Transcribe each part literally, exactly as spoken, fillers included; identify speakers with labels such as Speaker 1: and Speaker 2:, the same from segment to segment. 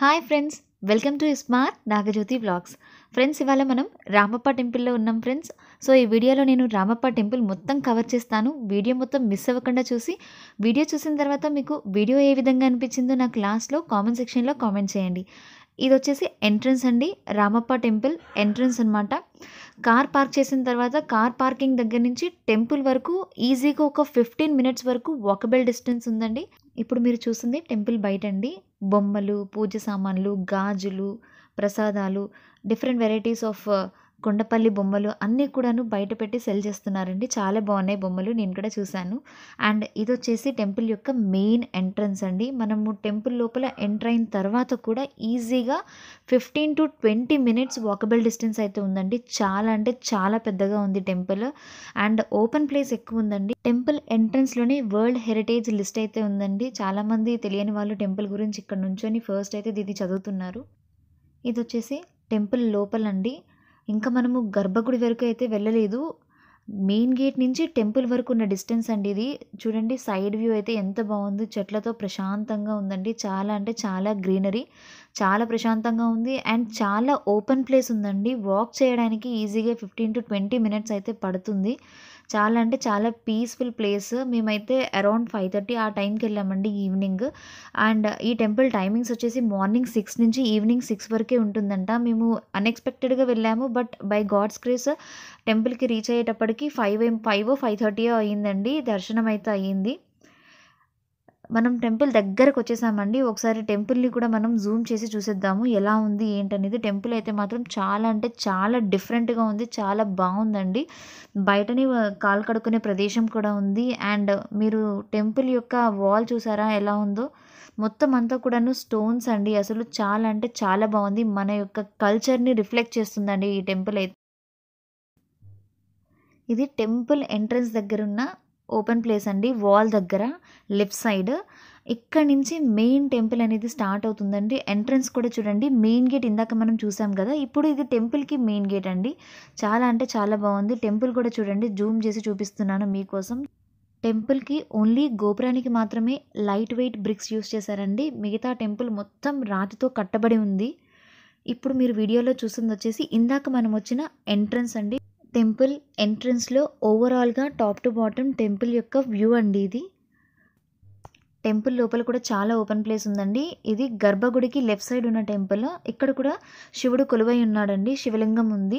Speaker 1: Hi friends, welcome to smart Nagajyothi vlogs. Friends, ఇవాళ మనం రామప్ప టెంపుల్లో ఉన్నాం ఫ్రెండ్స్. సో ఈ వీడియోలో నేను రామప్ప టెంపుల్ మొత్తం కవర్ చేస్తాను. వీడియో మొత్తం మిస్ అవ్వకుండా చూసి, వీడియో చూసిన తర్వాత మీకు వీడియో ఏ విధంగా అనిపించిందో నాకు లాస్ట్లో కామెంట్ సెక్షన్లో కామెంట్ చేయండి. ఇది వచ్చేసి ఎంట్రన్స్ అండి, రామప్ప టెంపుల్ ఎంట్రన్స్ అనమాట. కార్ పార్క్ చేసిన తర్వాత కార్ పార్కింగ్ దగ్గర నుంచి టెంపుల్ వరకు ఈజీగా ఒక ఫిఫ్టీన్ మినిట్స్ వరకు వాకబుల్ డిస్టెన్స్ ఉందండి. ఇప్పుడు మీరు చూస్తుంది టెంపుల్ బయట అండి. బొమ్మలు, పూజ సామాన్లు, గాజులు, ప్రసాదాలు, డిఫరెంట్ వెరైటీస్ ఆఫ్ కొండపల్లి బొమ్మలు అన్నీ కూడాను బయట పెట్టి సెల్ చేస్తున్నారండి. చాలా బాగున్నాయి బొమ్మలు, నేను కూడా చూశాను. అండ్ ఇది వచ్చేసి టెంపుల్ యొక్క మెయిన్ ఎంట్రన్స్ అండి. మనము టెంపుల్ లోపల ఎంటర్ అయిన తర్వాత కూడా ఈజీగా fifteen to twenty minutes walkable distance అయితే ఉందండి. చాలా అంటే చాలా పెద్దగా ఉంది టెంపుల్. అండ్ ఓపెన్ ప్లేస్ ఎక్కువ ఉందండి. టెంపుల్ ఎంట్రన్స్లోనే వరల్డ్ హెరిటేజ్ లిస్ట్ అయితే ఉందండి. చాలామంది తెలియని వాళ్ళు టెంపుల్ గురించి ఇక్కడ నుంచొని ఫస్ట్ అయితే ఇది చదువుతున్నారు. ఇది వచ్చేసి టెంపుల్ లోపలండి. ఇంకా మనము గర్భగుడి వరకు అయితే వెళ్ళలేదు. మెయిన్ గేట్ నుంచి టెంపుల్ వరకు ఉన్న డిస్టెన్స్ అండి ఇది. చూడండి సైడ్ వ్యూ అయితే ఎంత బాగుంది, చెట్లతో ప్రశాంతంగా ఉందండి. చాలా అంటే చాలా గ్రీనరీ, చాలా ప్రశాంతంగా ఉంది. అండ్ చాలా ఓపెన్ ప్లేస్ ఉందండి. వాక్ చేయడానికి ఈజీగా ఫిఫ్టీన్ టు ట్వంటీ మినిట్స్ అయితే పడుతుంది. చాలా అంటే చాలా పీస్ఫుల్ ప్లేస్. మేమైతే అరౌండ్ ఫైవ్ థర్టీ ఆ టైంకి వెళ్ళామండి, ఈవినింగ్. అండ్ ఈ టెంపుల్ టైమింగ్స్ వచ్చేసి మార్నింగ్ సిక్స్ నుంచి ఈవినింగ్ సిక్స్ వరకే ఉంటుందంట. మేము అన్ఎక్స్పెక్టెడ్గా వెళ్ళాము, బట్ బై గాడ్స్ గ్రేస్ టెంపుల్కి రీచ్ అయ్యేటప్పటికి ఫైవ్ ఏం ఫైవ్ ఫైవ్ థర్టీ అయ్యిందండి. దర్శనం అయితే అయ్యింది. మనం టెంపుల్ దగ్గరకు వచ్చేసామండి. ఒకసారి టెంపుల్ని కూడా మనం జూమ్ చేసి చూసేద్దాము ఎలా ఉంది ఏంటనేది. టెంపుల్ అయితే మాత్రం చాలా అంటే చాలా డిఫరెంట్గా ఉంది, చాలా బాగుందండి. బయటని కాలు కడుక్కునే ప్రదేశం కూడా ఉంది. అండ్ మీరు టెంపుల్ యొక్క వాల్ చూసారా ఎలా ఉందో, మొత్తం అంతా కూడాను స్టోన్స్ అండి. అసలు చాలా అంటే చాలా బాగుంది. మన యొక్క కల్చర్ని రిఫ్లెక్ట్ చేస్తుందండి ఈ టెంపుల్ అయితే. ఇది టెంపుల్ ఎంట్రన్స్ దగ్గర ఉన్న ఓపెన్ ప్లేస్ అండి, వాల్ దగ్గర లెఫ్ట్ సైడ్. ఇక్కడ నుంచి మెయిన్ టెంపుల్ అనేది స్టార్ట్ అవుతుందండి. ఎంట్రన్స్ కూడా చూడండి, మెయిన్ గేట్ ఇందాక మనం చూసాం కదా, ఇప్పుడు ఇది టెంపుల్కి మెయిన్ గేట్ అండి. చాలా అంటే చాలా బాగుంది. టెంపుల్ కూడా చూడండి, జూమ్ చేసి చూపిస్తున్నాను మీకోసం. టెంపుల్కి ఓన్లీ గోపురానికి మాత్రమే లైట్ వెయిట్ బ్రిక్స్ యూస్ చేశారండి. మిగతా టెంపుల్ మొత్తం రాతితో కట్టబడి ఉంది. ఇప్పుడు మీరు వీడియోలో చూస్తుంది వచ్చేసి ఇందాక మనం వచ్చిన ఎంట్రన్స్ అండి. టెంపుల్ ఎంట్రన్స్లో ఓవరాల్గా టాప్ టు బాటమ్ టెంపుల్ యొక్క వ్యూ అండి ఇది. టెంపుల్ లోపల కూడా చాలా ఓపెన్ ప్లేస్ ఉందండి. ఇది గర్భగుడికి లెఫ్ట్ సైడ్ ఉన్న టెంపుల్. ఇక్కడ కూడా శివుడు కొలువై ఉన్నాడండి, శివలింగం ఉంది.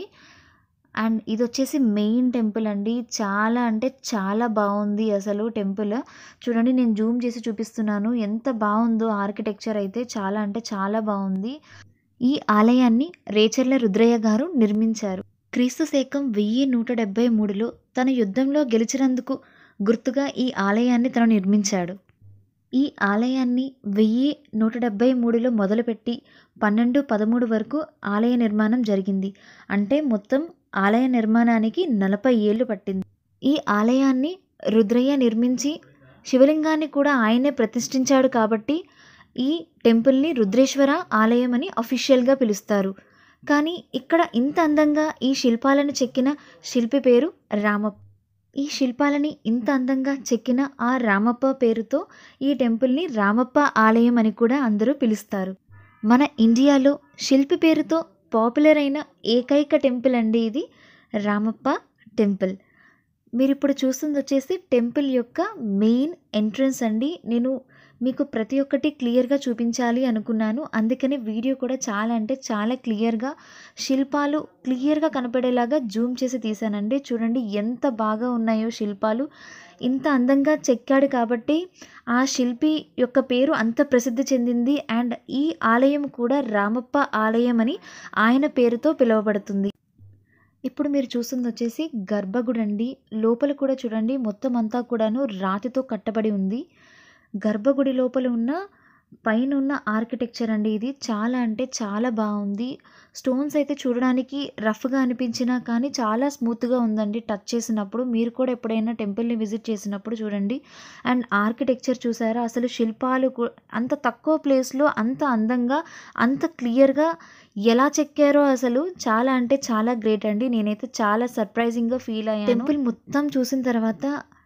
Speaker 1: అండ్ ఇది వచ్చేసి మెయిన్ టెంపుల్ అండి. చాలా అంటే చాలా బాగుంది అసలు టెంపుల్. చూడండి, నేను జూమ్ చేసి చూపిస్తున్నాను ఎంత బాగుందో. ఆర్కిటెక్చర్ అయితే చాలా అంటే చాలా బాగుంది. ఈ ఆలయాన్ని రేచర్ల రుద్రయ్య గారు నిర్మించారు. క్రీస్తు శకం వెయ్యి నూట డెబ్బై మూడులో తన యుద్ధంలో గెలిచినందుకు గుర్తుగా ఈ ఆలయాన్ని తను నిర్మించాడు. ఈ ఆలయాన్ని వెయ్యి నూట డెబ్బై మూడులో మొదలుపెట్టి పన్నెండు పదమూడు వరకు ఆలయ నిర్మాణం జరిగింది. అంటే మొత్తం ఆలయ నిర్మాణానికి నలభై ఏళ్ళు పట్టింది. ఈ ఆలయాన్ని రుద్రయ్య నిర్మించి శివలింగాన్ని కూడా ఆయనే ప్రతిష్ఠించాడు కాబట్టి ఈ టెంపుల్ని రుద్రేశ్వర ఆలయం అని అఫీషియల్గా పిలుస్తారు. కానీ ఇక్కడ ఇంత అందంగా ఈ శిల్పాలను చెక్కిన శిల్పి పేరు రామప్ప. ఈ శిల్పాలని ఇంత అందంగా చెక్కిన ఆ రామప్ప పేరుతో ఈ టెంపుల్ని రామప్ప ఆలయం అని కూడా అందరూ పిలుస్తారు. మన ఇండియాలో శిల్పి పేరుతో పాపులర్ అయిన ఏకైక టెంపుల్ అండి ఇది, రామప్ప టెంపుల్. మీరు ఇప్పుడు చూస్తుంది వచ్చేసి టెంపుల్ యొక్క మెయిన్ ఎంట్రన్స్ అండి. నేను మీకు ప్రతి ఒక్కటి క్లియర్గా చూపించాలి అనుకున్నాను, అందుకని వీడియో కూడా చాలా అంటే చాలా క్లియర్గా శిల్పాలు క్లియర్గా కనపడేలాగా జూమ్ చేసి తీసానండి. చూడండి ఎంత బాగా ఉన్నాయో శిల్పాలు. ఇంత అందంగా చెక్కాడు కాబట్టి ఆ శిల్పి యొక్క పేరు అంత ప్రసిద్ధి చెందింది. అండ్ ఈ ఆలయం కూడా రామప్ప ఆలయం అని ఆయన పేరుతో పిలువబడుతుంది. ఇప్పుడు మీరు చూస్తుంది వచ్చేసి గర్భగుడి అండి. లోపల కూడా చూడండి, మొత్తం అంతా కూడాను రాతితో కట్టబడి ఉంది. గర్భగుడి లోపల ఉన్న పైన ఉన్న ఆర్కిటెక్చర్ అండి ఇది. చాలా అంటే చాలా బాగుంది. స్టోన్స్ అయితే చూడడానికి రఫ్గా అనిపించినా కానీ చాలా స్మూత్గా ఉందండి టచ్ చేసినప్పుడు. మీరు కూడా ఎప్పుడైనా టెంపుల్ని విజిట్ చేసినప్పుడు చూడండి. అండ్ ఆర్కిటెక్చర్ చూసారా, అసలు శిల్పాలు అంత తక్కువ ప్లేస్లో అంత అందంగా అంత క్లియర్గా ఎలా చెక్కారో అసలు చాలా అంటే చాలా గ్రేట్ అండి. నేనైతే చాలా సర్ప్రైజింగ్గా ఫీల్ అయ్యాను. టెంపుల్ మొత్తం చూసిన తర్వాత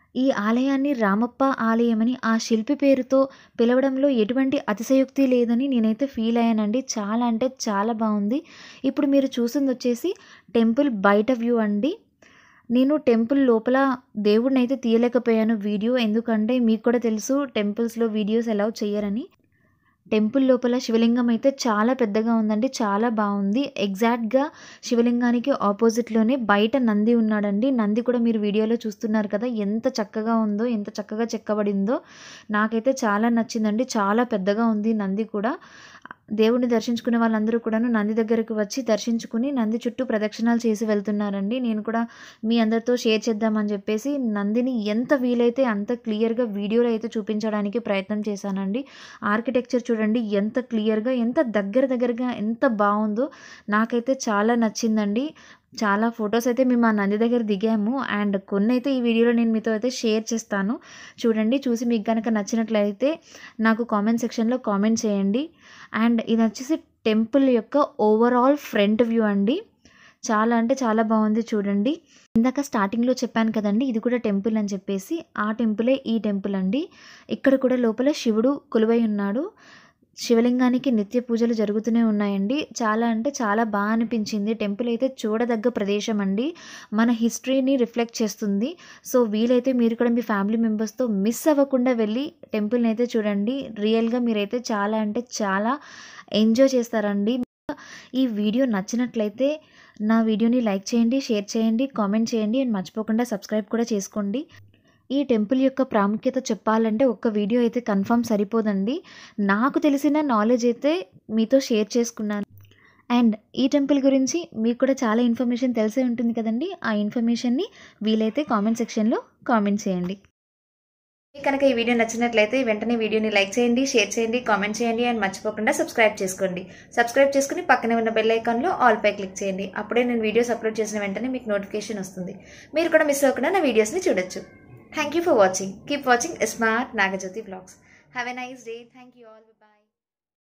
Speaker 1: ఈ ఆలయాన్ని రామప్ప ఆలయమని ఆ శిల్పి పేరుతో పిలవడంలో ఎటువంటి అతిశయోక్తి లేదని నేనైతే ఫీల్ అయ్యానండి. చాలా అంటే చాలా బాగుంది. ఇప్పుడు మీరు చూసిందొచ్చేసి టెంపుల్ బయట వ్యూ అండి. నేను టెంపుల్ లోపల దేవుడినైతే తీయలేకపోయాను వీడియో. ఎందుకంటే మీకు కూడా తెలుసు టెంపుల్స్‌లో వీడియోస్ అలౌ చెయ్యరని. టెంపుల్ లోపల శివలింగం అయితే చాలా పెద్దగా ఉందండి. చాలా బాగుంది. ఎగ్జాక్ట్‌గా శివలింగానికి ఆపోజిట్‌లోనే బయట నంది ఉన్నాడండి. నంది కూడా మీరు వీడియోలో చూస్తున్నారు కదా! ఎంత చక్కగా ఉందో, ఎంత చక్కగా చెక్కబడిందో. నాకైతే చాలా నచ్చిందండి. చాలా పెద్దగా ఉంది నంది కూడా. దేవుడిని దర్శించుకునే వాళ్ళందరూ కూడాను నంది దగ్గరకు వచ్చి దర్శించుకుని నంది చుట్టూ ప్రదక్షిణాలు చేసి వెళ్తున్నారండి. నేను కూడా మీ అందరితో షేర్ చేద్దామని చెప్పేసి నందిని ఎంత వీలైతే అంత క్లియర్‌గా వీడియోలో అయితే చూపించడానికి ప్రయత్నం చేశానండి. ఆర్కిటెక్చర్ చూడండి ఎంత క్లియర్‌గా, ఎంత దగ్గర దగ్గరగా ఎంత బాగుందో. నాకైతే చాలా నచ్చిందండి. చాలా ఫొటోస్ అయితే మేము ఆ నంది దగ్గర దిగాము. అండ్ కొన్నైతే ఈ వీడియోలో నేను మీతో అయితే షేర్ చేస్తాను. చూడండి, చూసి మీకు గనక నచ్చినట్లయితే నాకు కామెంట్ సెక్షన్‌లో కామెంట్ చేయండి. అండ్ ఇది వచ్చేసి టెంపుల్ యొక్క ఓవరాల్ ఫ్రంట్ వ్యూ అండి. చాలా అంటే చాలా బాగుంది చూడండి. ఇందాక స్టార్టింగ్‌లో చెప్పాను కదండీ! ఇది కూడా టెంపుల్ అని చెప్పేసి. ఆ టెంపులే ఈ టెంపుల్ అండి. ఇక్కడ కూడా లోపల శివుడు కొలువై ఉన్నాడు. శివలింగానికి నిత్య పూజలు జరుగుతూనే ఉన్నాయండి. చాలా అంటే చాలా బా అనిపించింది. టెంపుల్ అయితే చూడదగ్గ ప్రదేశం అండి. మన హిస్టరీని రిఫ్లెక్ట్ చేస్తుంది. సో వీలైతే మీరు కూడా మీ ఫ్యామిలీ మెంబర్స్‌తో మిస్ అవ్వకుండా వెళ్ళి టెంపుల్‌ని అయితే చూడండి. రియల్‌గా మీరైతే చాలా అంటే చాలా ఎంజాయ్ చేస్తారండి. ఈ వీడియో నచ్చినట్లయితే నా వీడియోని లైక్ చేయండి, షేర్ చేయండి, కామెంట్ చేయండి. అండ్ మర్చిపోకుండా సబ్స్క్రైబ్ కూడా చేసుకోండి. ఈ టెంపుల్ యొక్క ప్రాముఖ్యత చెప్పాలంటే ఒక్క వీడియో అయితే కన్ఫర్మ్ సరిపోదండి. నాకు తెలిసిన నాలెడ్జ్ అయితే మీతో షేర్ చేసుకున్నాను. అండ్ ఈ టెంపుల్ గురించి మీకు కూడా చాలా ఇన్ఫర్మేషన్ తెలిసే ఉంటుంది కదండీ! ఆ ఇన్ఫర్మేషన్‌ని వీలైతే కామెంట్ సెక్షన్‌లో కామెంట్ చేయండి. మీకు కనుక ఈ వీడియో నచ్చినట్లయితే వెంటనే వీడియోని లైక్ చేయండి, షేర్ చేయండి, కామెంట్ చేయండి. అండ్ మర్చిపోకుండా సబ్స్క్రైబ్ చేసుకోండి. సబ్స్క్రైబ్ చేసుకుని పక్కనే ఉన్న బెల్ ఐకాన్‌లో ఆల్ పై క్లిక్ చేయండి. అప్పుడే నేను వీడియోస్ అప్లోడ్ చేసిన వెంటనే మీకు నోటిఫికేషన్ వస్తుంది. మీరు కూడా మిస్ అవ్వకుండా నా వీడియోస్‌ని చూడొచ్చు. Thank you for watching. Keep watching Smart Nagajyoti Vlogs. Have a nice day. Thank you all. Bye bye.